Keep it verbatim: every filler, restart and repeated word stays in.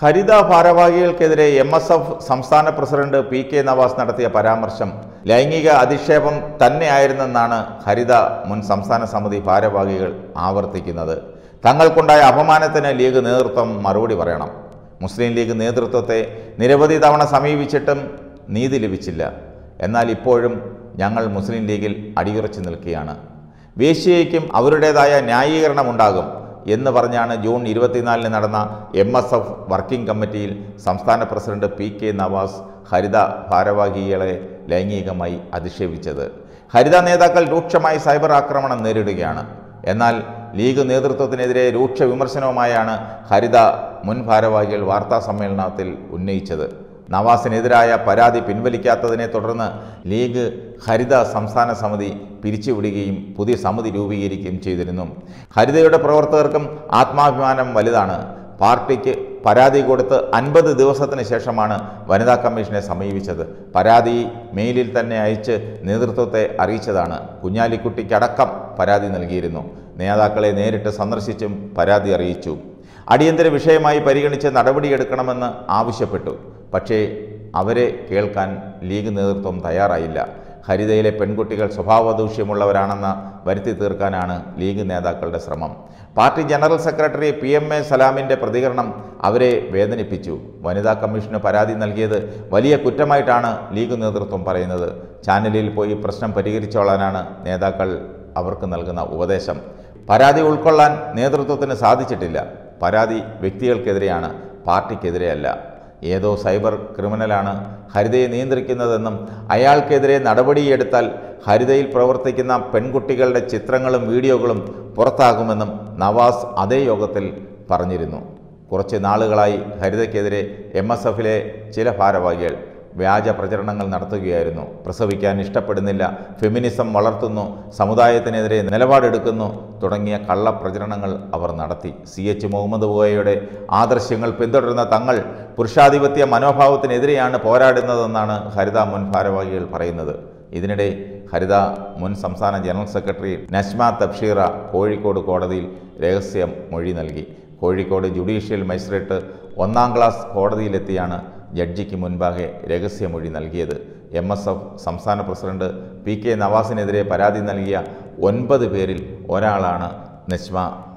ഹരിത ഭാരവാഹികൾക്കെതിരെ M S F സംസ്ഥാന president P K Navas നടത്തിയ പരാമർശം ലൈംഗിക അധിക്ഷേപം തന്നെയായിരുന്നെന്നാണ് ഹരിത മുൻ സംസ്ഥാന സമിതി ഭാരവാഹികൾ ആവർത്തിക്കുന്നത്. തങ്ങൾക്കുണ്ടായ അപമാനത്തിന് ലീഗ് നേതൃത്വം മറുപടി പറയണം. മുസ്ലിം ലീഗ് നേതൃത്വത്തെ നിരവധി തവണ സമീപിച്ചിട്ടും നീതി ലഭിച്ചില്ല. എന്നാൽ ഇപ്പോഴും ഞങ്ങൾ മുസ്ലിം ലീഗിൽ അടിയുറച്ചു നിൽക്കുകയാണ്. വേശ്യയ്ക്കും അവരുടേതായ ന്യായീകരണമുണ്ടാകും എന്ന് പറഞ്ഞാണ് ജൂൺ ഇരുപത്തിനാലിന് നടന്ന എം എസ് എഫ് വർക്കിംഗ് കമ്മിറ്റിയിൽ സംസ്ഥാന president P K Navas Haritha ഭാരവാഹികളെ ലൈംഗികമായി അധിക്ഷേപിച്ചത്. ഹരിത നേതാക്കൾ രൂക്ഷമായി സൈബർ ആക്രമണം നേരിടുകയാണ്. എന്നാൽ ലീഗ് നേതൃത്വത്തിനെതിരെ രൂക്ഷ വിമർശനവുമായാണ് ഹരിത മുൻ ഭാരവാഹികൾ വാർത്താ സമ്മേളനത്തിൽ ഉന്നയിച്ചത്. നവാസിനെതിരായ പരാതി പിൻവലിക്കാത്തതിനെ തുടർന്ന് ലീഗ് ഹരിത സംസ്ഥാന സമിതി പിരിച്ചുവിടുകയും പുതിയ സമിതി രൂപീകരിക്കുകയും ചെയ്തിരുന്നു. ഹരിതയുടെ പ്രവർത്തകർക്കും ആത്മാഭിമാനം വലുതാണ്. പാർട്ടിക്ക് പരാതി കൊടുത്ത് അൻപത് ദിവസത്തിന് ശേഷമാണ് വനിതാ കമ്മീഷനെ സമീപിച്ചത്. പരാതി മെയിലിൽ തന്നെ അയച്ച് നേതൃത്വത്തെ അറിയിച്ചതാണ്. കുഞ്ഞാലിക്കുട്ടിക്കടക്കം പരാതി നൽകിയിരുന്നു. നേതാക്കളെ നേരിട്ട് സന്ദർശിച്ചും പരാതി അറിയിച്ചു. അടിയന്തര വിഷയമായി പരിഗണിച്ച് നടപടിയെടുക്കണമെന്ന് ആവശ്യപ്പെട്ടു. പക്ഷേ അവരെ കേൾക്കാൻ ലീഗ് നേതൃത്വം തയ്യാറായില്ല. ഹരിതയിലെ പെൺകുട്ടികൾ സ്വഭാവദൂഷ്യമുള്ളവരാണെന്ന് വരുത്തി തീർക്കാനാണ് ലീഗ് നേതാക്കളുടെ ശ്രമം. Party general secretary P M A സലാമിൻ്റെ പ്രതികരണം അവരെ വേദനിപ്പിച്ചു. വനിതാ കമ്മീഷന് പരാതി നൽകിയത് വലിയ കുറ്റമായിട്ടാണ് ലീഗ് നേതൃത്വം പറയുന്നത്. ചാനലിൽ പോയി പ്രശ്നം പരിഹരിച്ചോളാനാണ് നേതാക്കൾ അവർക്ക് നൽകുന്ന ഉപദേശം. പരാതി ഉൾക്കൊള്ളാൻ നേതൃത്വത്തിന് സാധിച്ചിട്ടില്ല. പരാതി വ്യക്തികൾക്കെതിരെയാണ്, പാർട്ടിക്കെതിരെയല്ല. ഏതോ സൈബർ ക്രിമിനലാണ് ഹരിതയെ നിയന്ത്രിക്കുന്നതെന്നും അയാൾക്കെതിരെ നടപടിയെടുത്താൽ ഹരിതയിൽ പ്രവർത്തിക്കുന്ന പെൺകുട്ടികളുടെ ചിത്രങ്ങളും വീഡിയോകളും പുറത്താകുമെന്നും നവാസ് അതേ യോഗത്തിൽ പറഞ്ഞിരുന്നു. കുറച്ച് നാളുകളായി ഹരിതയ്ക്കെതിരെ എം എസ് എഫിലെ ചില ഭാരവാഹികൾ വ്യാജ പ്രചരണങ്ങൾ നടത്തുകയായിരുന്നു. പ്രസവിക്കാൻ ഇഷ്ടപ്പെടുന്നില്ല, ഫെമിനിസം വളർത്തുന്നു, സമുദായത്തിനെതിരെ നിലപാടെടുക്കുന്നു തുടങ്ങിയ കള്ളപ്രചരണങ്ങൾ അവർ നടത്തി. സി എച്ച് മുഹമ്മദ് കോയയുടെ ആദർശങ്ങൾ പിന്തുടരുന്ന തങ്ങൾ പുരുഷാധിപത്യ മനോഭാവത്തിനെതിരെയാണ് പോരാടുന്നതെന്നാണ് ഹരിത മുൻ ഭാരവാഹികൾ പറയുന്നത്. ഇതിനിടെ ഹരിത മുൻ സംസ്ഥാന ജനറൽ സെക്രട്ടറി നസ്മ തബ്ഷീറ കോഴിക്കോട് കോടതിയിൽ രഹസ്യ മൊഴി നൽകി. കോഴിക്കോട് ജുഡീഷ്യൽ മജിസ്ട്രേറ്റ് ഒന്നാം ക്ലാസ് കോടതിയിലെത്തിയാണ് ജഡ്ജിക്ക് മുൻപാകെ രഹസ്യമൊഴി നൽകിയത്. എം എസ് എഫ് സംസ്ഥാന പ്രസിഡന്റ് പി കെ നവാസിനെതിരെ പരാതി നൽകിയ ഒൻപത് പേരിൽ ഒരാളാണ് നസ്മ